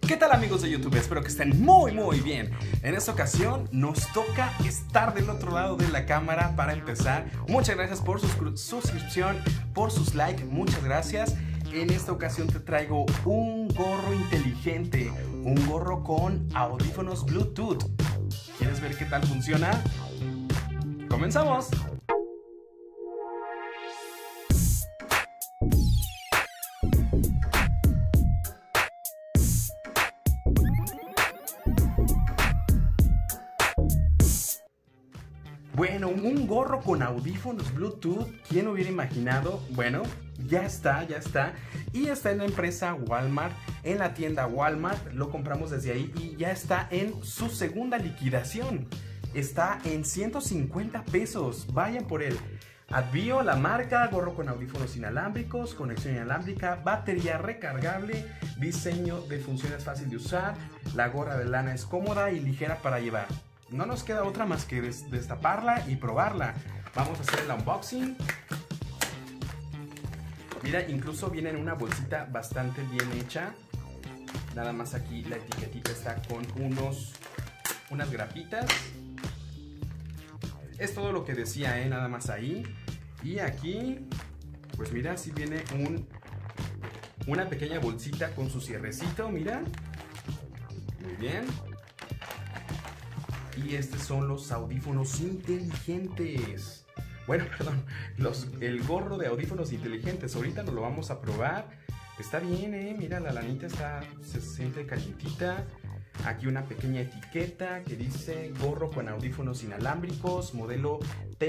¿Qué tal, amigos de YouTube? Espero que estén muy bien. En esta ocasión nos toca estar del otro lado de la cámara para empezar. Muchas gracias por su suscripción, por sus likes, muchas gracias. En esta ocasión te traigo un gorro inteligente, un gorro con audífonos Bluetooth. ¿Quieres ver qué tal funciona? ¡Comenzamos! Bueno, un gorro con audífonos Bluetooth, ¿quién hubiera imaginado? Bueno, ya está. Y está en la empresa Walmart, en la tienda Walmart, lo compramos desde ahí y ya está en su segunda liquidación. Está en 150 pesos, vayan por él. Advio, la marca, gorro con audífonos inalámbricos, conexión inalámbrica, batería recargable, diseño de funciones fácil de usar, la gorra de lana es cómoda y ligera para llevar. No nos queda otra más que destaparla y probarla. Vamos a hacer el unboxing. Mira, incluso viene en una bolsita bastante bien hecha. Nada más aquí la etiquetita está con unas grapitas. Es todo lo que decía, nada más ahí. Y aquí, pues mira, sí viene una pequeña bolsita con su cierrecito, mira. Muy bien. Y estos son los audífonos inteligentes. Bueno, perdón, el gorro de audífonos inteligentes. Ahorita nos lo vamos a probar. Está bien, mira, la lanita se siente calientita. Aquí una pequeña etiqueta que dice gorro con audífonos inalámbricos, modelo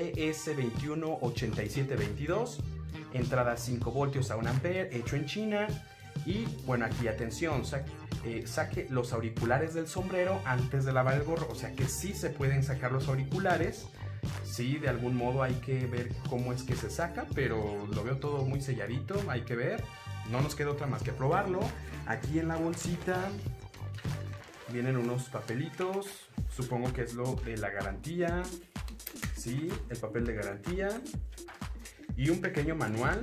TS218722. Entrada 5 voltios a 1 ampere, hecho en China. Y bueno, aquí atención, saque los auriculares del sombrero antes de lavar el gorro. O sea que sí se pueden sacar los auriculares. Sí, de algún modo hay que ver cómo es que se saca, pero lo veo todo muy selladito, hay que ver. No nos queda otra más que probarlo. Aquí en la bolsita vienen unos papelitos, supongo que es lo de la garantía. Sí, el papel de garantía. Y un pequeño manual.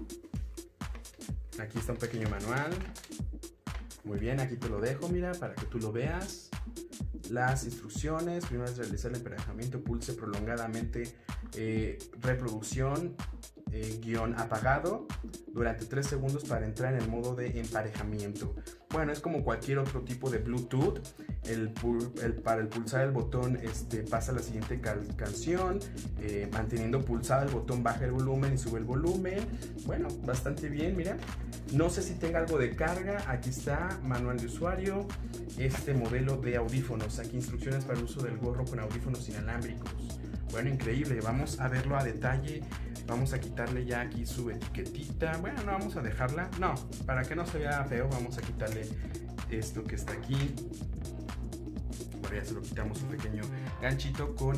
Aquí está un pequeño manual. Muy bien, aquí te lo dejo, mira, para que tú lo veas. Las instrucciones: primero es realizar el emparejamiento, pulse prolongadamente reproducción guión apagado durante 3 segundos para entrar en el modo de emparejamiento. Bueno, es como cualquier otro tipo de Bluetooth. Para el pulsar el botón pasa la siguiente canción. Manteniendo pulsado el botón baja el volumen y sube el volumen. Bueno, bastante bien, mira. No sé si tenga algo de carga. Aquí está, manual de usuario. Este modelo de audífonos. Aquí instrucciones para el uso del gorro con audífonos inalámbricos. Bueno, increíble. Vamos a verlo a detalle. Vamos a quitarle ya aquí su etiquetita. Bueno, no vamos a dejarla. No, para que no se vea feo, vamos a quitarle esto que está aquí. Bueno, ya se lo quitamos, un pequeño ganchito con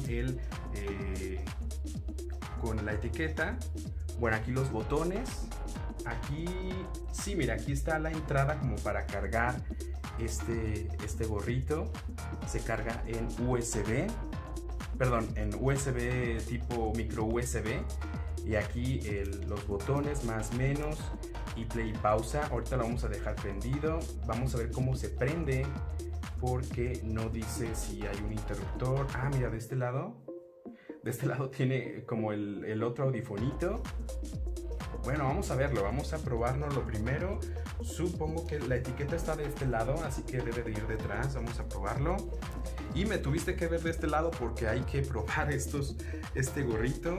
la etiqueta. Bueno, aquí los botones. Aquí, sí, mira, aquí está la entrada como para cargar este gorrito. Se carga en USB. Perdón, en USB tipo micro USB. Y aquí los botones más menos y play y pausa. Ahorita lo vamos a dejar prendido. Vamos a ver cómo se prende, porque no dice si hay un interruptor. Ah, mira, de este lado tiene como el otro audifonito. Bueno, vamos a verlo, vamos a probárnoslo primero. Supongo que la etiqueta está de este lado, así que debe de ir detrás. Vamos a probarlo. Y me tuviste que ver de este lado porque hay que probar este gorrito.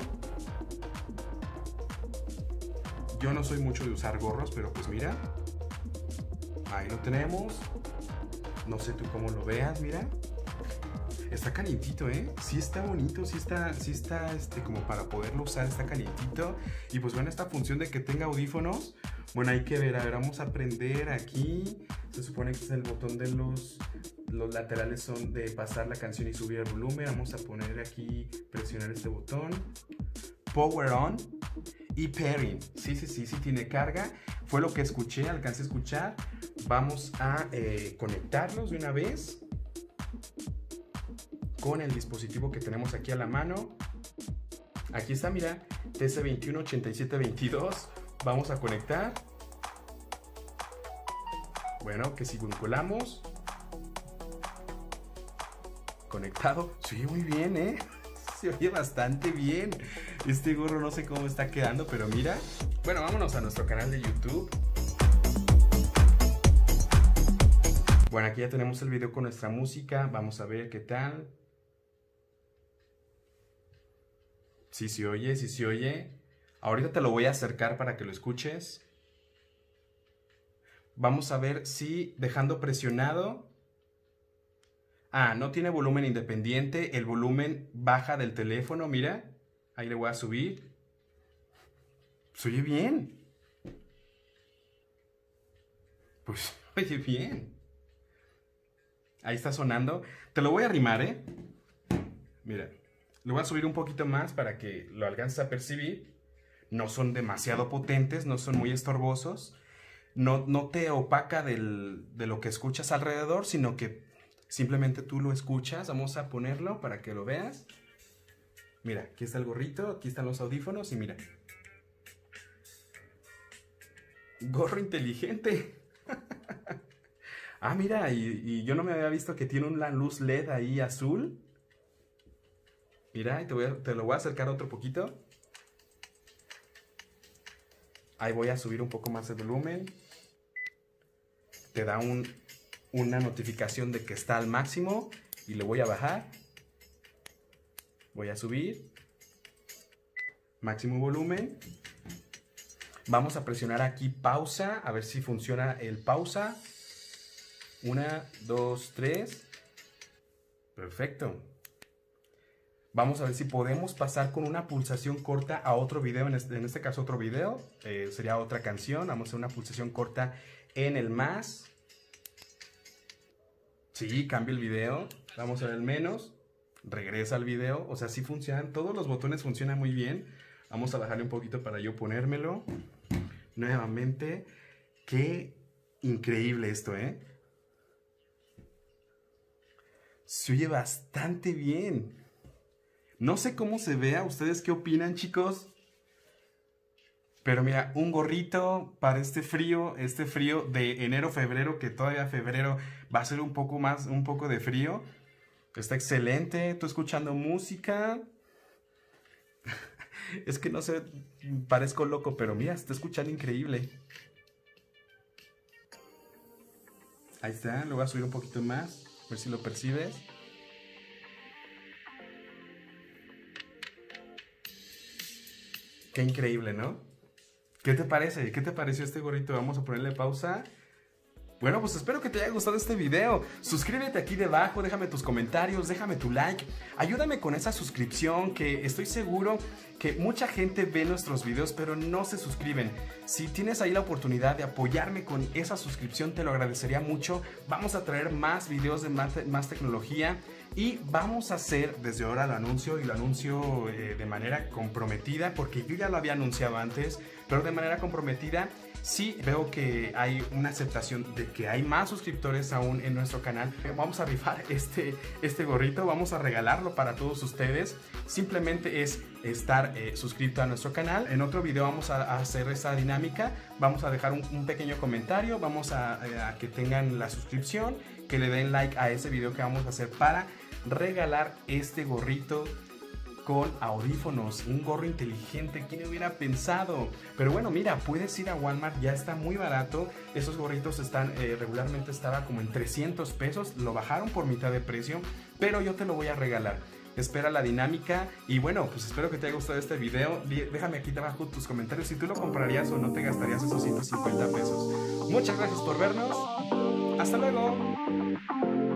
Yo no soy mucho de usar gorros, pero pues mira, ahí lo tenemos. No sé tú cómo lo veas, mira. Está calientito, sí está bonito, sí está como para poderlo usar, está calientito. Y pues bueno, esta función de que tenga audífonos, bueno, hay que ver, a ver, vamos a prender aquí. Se supone que es el botón de los laterales son de pasar la canción y subir el volumen. Vamos a poner aquí, presionar este botón. Power on. Y pairing, sí tiene carga. Fue lo que escuché, alcancé a escuchar. Vamos a conectarlos de una vez con el dispositivo que tenemos aquí a la mano. Aquí está, mira, TS218722. Vamos a conectar. Bueno, que si vinculamos. Conectado. Se oye muy bien, ¿eh? Se oye bastante bien. Este gorro no sé cómo está quedando, pero mira. Bueno, vámonos a nuestro canal de YouTube. Bueno, aquí ya tenemos el video con nuestra música. Vamos a ver qué tal. Sí se oye, sí se oye. Ahorita te lo voy a acercar para que lo escuches. Vamos a ver si dejando presionado. Ah, no tiene volumen independiente. El volumen baja del teléfono, mira. Ahí le voy a subir. Se oye bien. Pues oye bien. Ahí está sonando. Te lo voy a arrimar, ¿eh? Mira. Lo voy a subir un poquito más para que lo alcances a percibir. No son demasiado potentes, no son muy estorbosos. No te opaca de lo que escuchas alrededor, sino que simplemente tú lo escuchas. Vamos a ponerlo para que lo veas. Mira, aquí está el gorrito, aquí están los audífonos y mira. Gorro inteligente. Ah, mira, y yo no me había visto que tiene una luz LED ahí azul. Mira, te lo voy a acercar otro poquito. Ahí voy a subir un poco más el volumen. Te da una notificación de que está al máximo. Y le voy a bajar. Voy a subir. Máximo volumen. Vamos a presionar aquí pausa. A ver si funciona el pausa. 1, 2, 3. Perfecto. Vamos a ver si podemos pasar con una pulsación corta a otro video, en este caso otro video, sería otra canción. Vamos a hacer una pulsación corta en el más. Sí, cambia el video. Vamos a ver el menos. Regresa al video. O sea, sí funcionan. Todos los botones funcionan muy bien. Vamos a bajarle un poquito para yo ponérmelo. Nuevamente. Qué increíble esto, ¿eh? Se oye bastante bien. No sé cómo se vea. ¿Ustedes qué opinan, chicos? Pero mira, un gorrito para este frío de enero, febrero, que todavía febrero va a ser un poco de frío. Está excelente. Tú escuchando música. Es que no sé, parezco loco, pero mira, está escuchando increíble. Ahí está, lo voy a subir un poquito más, a ver si lo percibes. Qué increíble, ¿no? ¿Qué te parece? ¿Qué te pareció este gorrito? Vamos a ponerle pausa. Bueno, pues espero que te haya gustado este video. Suscríbete aquí debajo, déjame tus comentarios, déjame tu like. Ayúdame con esa suscripción, que estoy seguro que mucha gente ve nuestros videos pero no se suscriben. Si tienes ahí la oportunidad de apoyarme con esa suscripción, te lo agradecería mucho. Vamos a traer más videos de más tecnología y vamos a hacer, desde ahora lo anuncio, y lo anuncio de manera comprometida, porque yo ya lo había anunciado antes, pero de manera comprometida. Sí, veo que hay una aceptación de que hay más suscriptores aún en nuestro canal. Vamos a rifar este gorrito, vamos a regalarlo para todos ustedes. Simplemente es estar suscrito a nuestro canal. En otro video vamos a hacer esta dinámica. Vamos a dejar un pequeño comentario, vamos a que tengan la suscripción, que le den like a ese video que vamos a hacer para regalar este gorrito con audífonos, un gorro inteligente. ¿Quién hubiera pensado? Pero bueno, mira, puedes ir a Walmart, ya está muy barato. Esos gorritos están, regularmente estaba como en 300 pesos, lo bajaron por mitad de precio, pero yo te lo voy a regalar. Espera la dinámica y bueno, pues espero que te haya gustado este video. Déjame aquí abajo tus comentarios si tú lo comprarías o no te gastarías esos 150 pesos. Muchas gracias por vernos. Hasta luego.